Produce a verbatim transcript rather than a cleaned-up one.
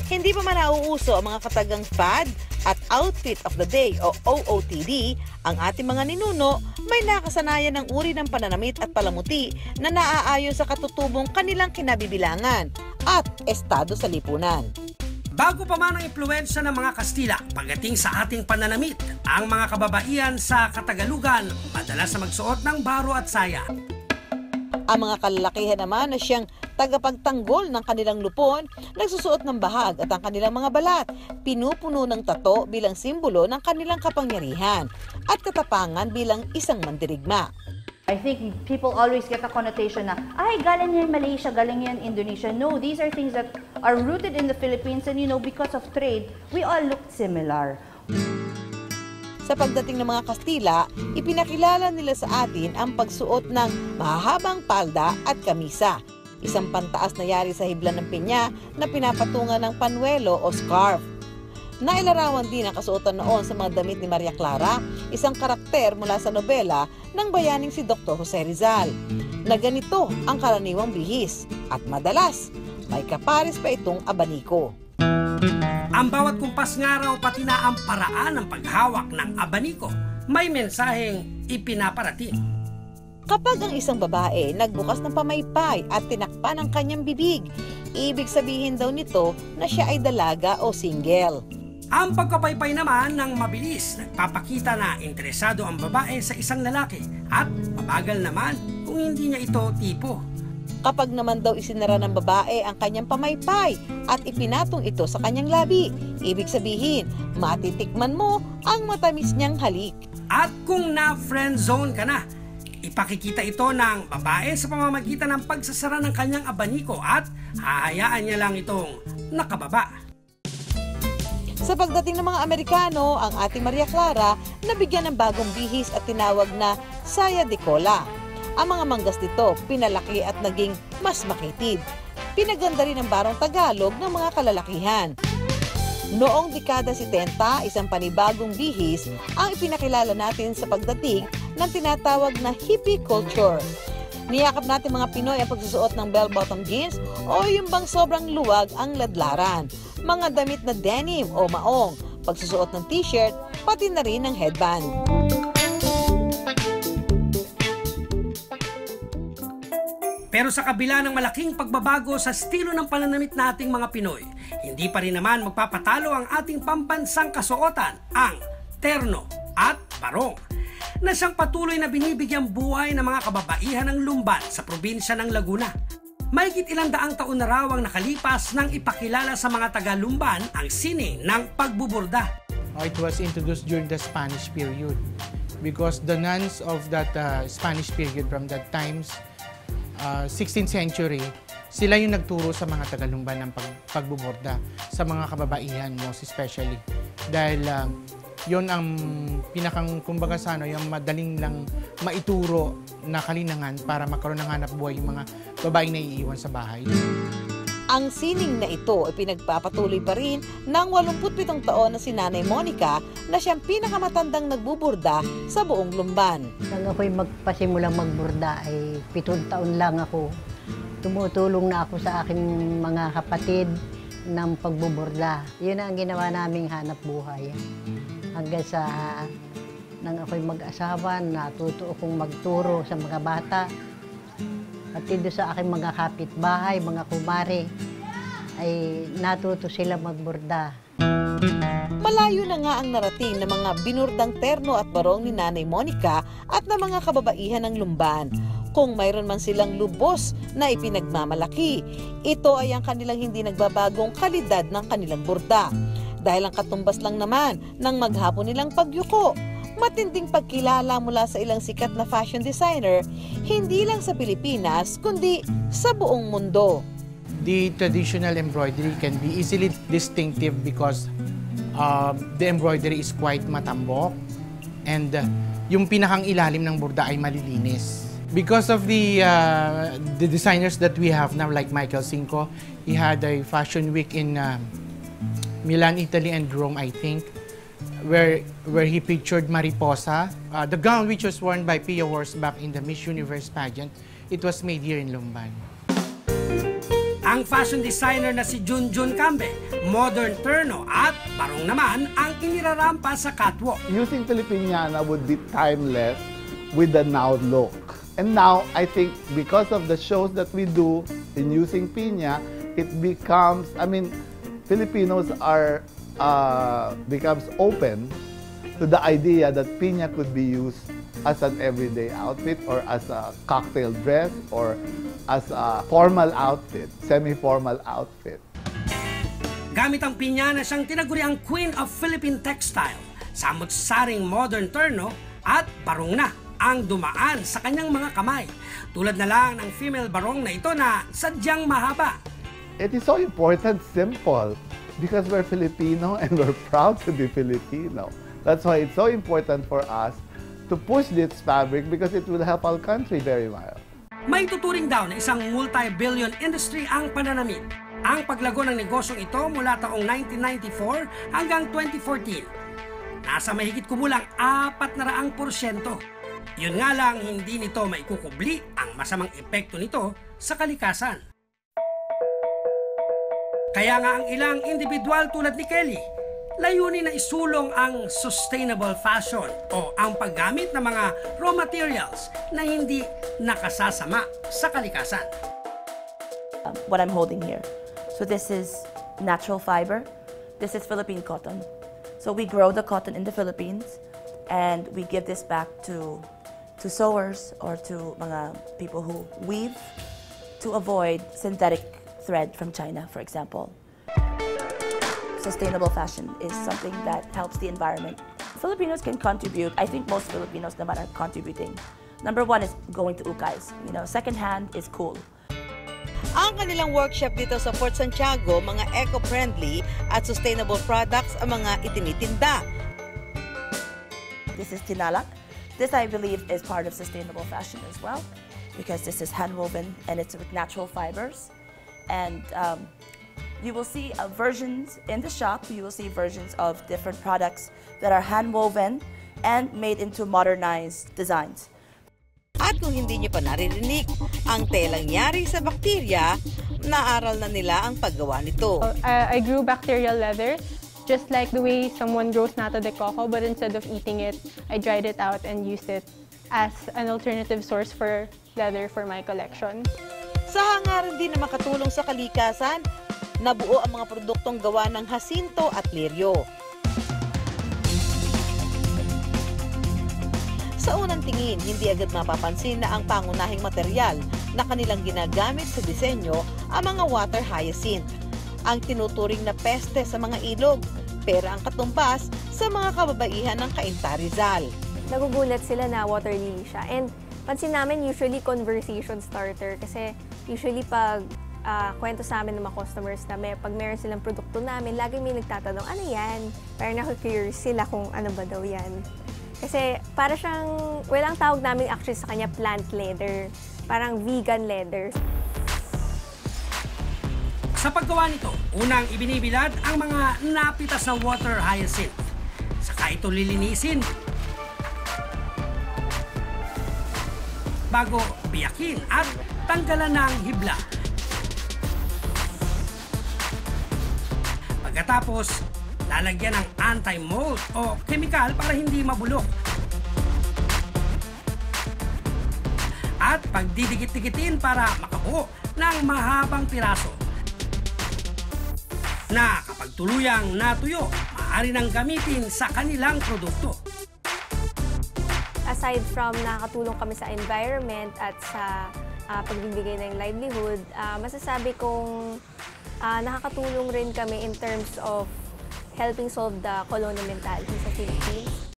Hindi pa man nauuso ang mga katagang fad at outfit of the day o O O T D, ang ating mga ninuno may nakasanayan ng uri ng pananamit at palamuti na naaayon sa katutubong kanilang kinabibilangan at estado sa lipunan. Bago pa man ang impluwensya ng mga Kastila pagdating sa ating pananamit, ang mga kababaihan sa Katagalugan madalas na magsuot ng baro at saya. Ang mga kalalakihan naman na siyang tagapagtanggol ng kanilang lupon, nagsusuot ng bahag at ang kanilang mga balat, pinupuno ng tato bilang simbolo ng kanilang kapangyarihan at katapangan bilang isang mandirigma. I think people always get a connotation na, ay, galing yan Malaysia, galing yan Indonesia. No, these are things that are rooted in the Philippines and you know, because of trade, we all look similar. Sa pagdating ng mga Kastila, ipinakilala nila sa atin ang pagsuot ng mahahabang palda at kamisa. Isang pantaas na yari sa hibla ng pinya na pinapatungan ng panuelo o scarf. Nailarawan din ang kasuotan noon sa mga damit ni Maria Clara, isang karakter mula sa nobela ng bayaning si Doctor Jose Rizal, na ganito ang karaniwang bihis at madalas may kapares pa itong abaniko. Ang bawat kumpas nga raw pati na ang paraan ng paghawak ng abaniko may mensaheng ipinaparating. Kapag ang isang babae nagbukas ng pamaypay at tinakpan ang kanyang bibig, ibig sabihin daw nito na siya ay dalaga o single. Ang pagkapaypay naman ng mabilis, nagpapakita na interesado ang babae sa isang lalaki at mabagal naman kung hindi niya ito tipo. Kapag naman daw isinara ng babae ang kanyang pamaypay at ipinatong ito sa kanyang labi, ibig sabihin, matitikman mo ang matamis niyang halik. At kung na-friend zone ka na, ipakikita ito ng babae sa pamamagitan ng pagsasara ng kanyang abaniko at hahayaan niya lang itong nakababa. Sa pagdating ng mga Amerikano, ang ating Maria Clara nabigyan ng bagong bihis at tinawag na saya de cola. Ang mga manggas nito pinalaki at naging mas makitid. Pinaganda rin ang barong Tagalog ng mga kalalakihan. Noong dekada setenta, isang panibagong bihis ang ipinakilala natin sa pagdating ng tinatawag na hippie culture. Niyakap natin mga Pinoy ang pagsusuot ng bell-bottom jeans o yung bang sobrang luwag ang ladlaran, mga damit na denim o maong, pagsusuot ng t-shirt, pati na rin ng headband. Pero sa kabila ng malaking pagbabago sa estilo ng pananamit nating mga Pinoy, hindi pa rin naman magpapatalo ang ating pambansang kasuotan, ang terno at barong, na siyang patuloy na binibigyang buhay ng mga kababaihan ng Lumban sa probinsya ng Laguna. Mahigit ilang daang taon na raw ang nakalipas nang ipakilala sa mga taga-Lumban ang sining ng pagbuburda. It was introduced during the Spanish period because the nuns of that uh, Spanish period from that times, uh, sixteenth century, sila yung nagturo sa mga taga-Lumban ng pag pagbuburda sa mga kababaihan, most especially. Dahil uh, yun ang pinakang, kumbaga sa ano, yung madaling lang maituro na kalinangan para magkaroon ng hanap buhay yung mga babaeng na iiwan sa bahay. Ang sining na ito ay pinagpapatuloy pa rin ng walumput pitong taon na si Nanay Monica na siyang pinakamatandang nagbuburda sa buong Lumban. Nang ako'y magpasimulang magburda ay pitong taon lang ako. Tumutulong na ako sa aking mga kapatid ng pagbuburda. Yun ang ginawa naming hanap buhay. Hanggang sa nang ako'y mag-asawa, natuto akong magturo sa mga bata. Pati doon sa aking mga kapitbahay, mga kumare, ay natuto sila magburda. Malayo na nga ang narating ng mga binurdang terno at barong ni Nanay Monica at ng mga kababaihan ng Lumban. Kung mayroon man silang lubos na ipinagmamalaki, ito ay ang kanilang hindi nagbabagong kalidad ng kanilang burda. Dahil ang katumbas lang naman ng maghapon nilang pagyuko, matinding pagkilala mula sa ilang sikat na fashion designer, hindi lang sa Pilipinas, kundi sa buong mundo. The traditional embroidery can be easily distinctive because uh, the embroidery is quite matambok and uh, yung pinakang ilalim ng burda ay malilinis. Because of the uh, the designers that we have now, like Michael Cinco, he had a fashion week in uh, Milan, Italy and Rome, I think, where where he pictured Mariposa. Uh, the gown which was worn by Pia Wurtzbach in the Miss Universe pageant, it was made here in Lumban. Ang fashion designer na si Junjun Cambe, modern terno at barong naman ang inirarampa sa catwalk. Using Filipiniana would be timeless with the now look. And now, I think because of the shows that we do in using piña, it becomes, I mean, Filipinos are, uh, becomes open to the idea that piña could be used as an everyday outfit or as a cocktail dress or as a formal outfit, semi-formal outfit. Gamit ang piña na siyang tinaguriang Queen of Philippine Textile, samot-saring modern terno at barong na ang dumaan sa kanyang mga kamay. Tulad na lang ng female barong na ito na sadyang mahaba. It is so important, simple, because we're Filipino and we're proud to be Filipino. That's why it's so important for us to push this fabric because it will help our country very well. May tuturing daw na isang multi-billion industry ang pananamit. Ang paglago ng negosyong ito mula taong nineteen ninety-four hanggang twenty fourteen. Nasa mahigit kumulang apat na raang porsyento. Yun nga lang, hindi nito maikukubli ang masamang epekto nito sa kalikasan. Kaya nga ang ilang individual tulad ni Kelly, layunin na isulong ang sustainable fashion o ang paggamit ng mga raw materials na hindi nakasasama sa kalikasan. Um, what I'm holding here. So this is natural fiber. This is Philippine cotton. So we grow the cotton in the Philippines and we give this back to to sewers or to mga people who weave to avoid synthetic thread from China, for example. Sustainable fashion is something that helps the environment. Filipinos can contribute. I think most Filipinos naman are contributing. Number one is going to ukais. You know, secondhand is cool. Ang kanilang workshop dito sa Fort Santiago, mga eco-friendly at sustainable products ang mga itinitinda. This is tinalak. This, I believe, is part of sustainable fashion as well, because this is hand-woven and it's with natural fibers. And um, you will see uh, versions in the shop, you will see versions of different products that are hand-woven and made into modernized designs. At kung hindi niyo pa naririnig, ang telang yari sa bakterya, naaral na nila ang paggawa nito. Uh, I grew bacterial leather, just like the way someone grows nata de coco, but instead of eating it, I dried it out and used it as an alternative source for leather for my collection. Sa hangarin din na makatulong sa kalikasan, nabuo ang mga produktong gawa ng hasinto at liryo. Sa unang tingin, hindi agad mapapansin na ang pangunahing material na kanilang ginagamit sa disenyo ang mga water hyacinth, ang tinuturing na peste sa mga ilog, pero ang katumbas sa mga kababaihan ng Cainta Rizal. Nagugulat sila na water lily siya. And pansin namin usually conversation starter kasi usually pag uh, kwento sa amin ng mga customers na may, pag meron silang produkto namin, laging may nagtatanong, ano yan? Parang naku-curious sila kung ano ba daw yan. Kasi para siyang, walang tawag namin actually sa kanya plant leather. Parang vegan leather. Sa paggawa nito, unang ibinibilad ang mga napitas na water hyacinth. Saka ito lilinisin bago biyakin at tanggalan ng hibla. Pagkatapos, lalagyan ng anti-mold o chemical para hindi mabulok. At pagdidikit-dikitin para makabuo ng mahabang piraso na kapag tuluyang natuyo, maaari nang gamitin sa kanilang produkto. Aside from nakakatulong kami sa environment at sa uh, pagbibigay ng livelihood, uh, masasabi kong uh, nakakatulong rin kami in terms of helping solve the colonial mentality sa Philippines.